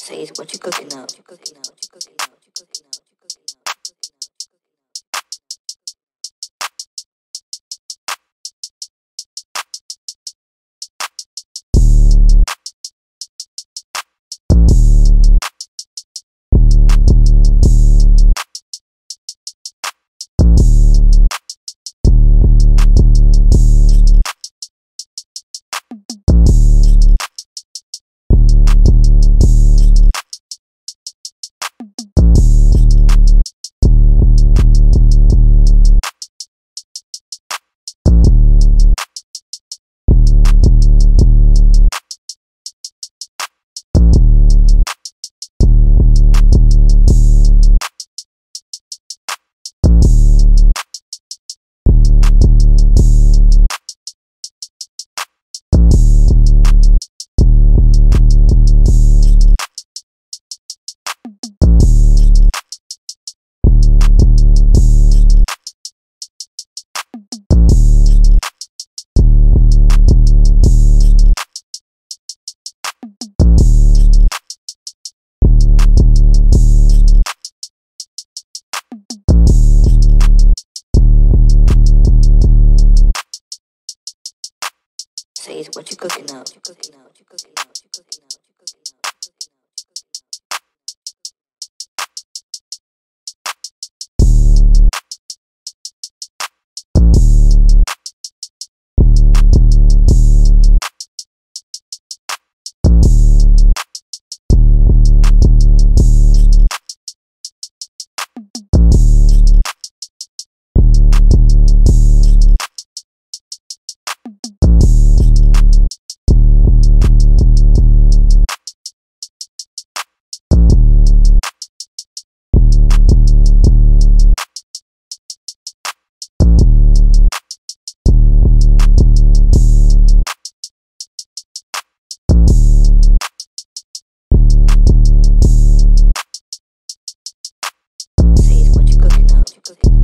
Say it, what you cooking up? You cooking up? You cooking up? You cooking up? You cooking up? Say it, what you cooking up? You cooking up? You cooking up? You cooking up? You cooking up? Say it, what you cooking up? You cooking up?